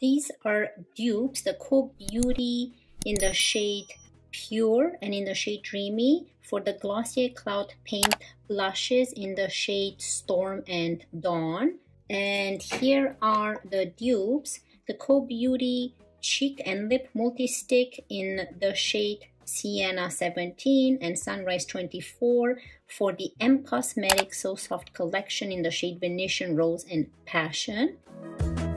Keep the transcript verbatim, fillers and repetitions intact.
These are dupes, the Quo Beauty in the shade Pure and in the shade Dreamy for the Glossier Cloud Paint Blushes in the shade Storm and Dawn. And here are the dupes, the Quo Beauty Cheek and Lip Multistick in the shade Sienna seventeen and Sunrise twenty-four for the M Cosmetics So Soft collection in the shade Venetian Rose and Passion.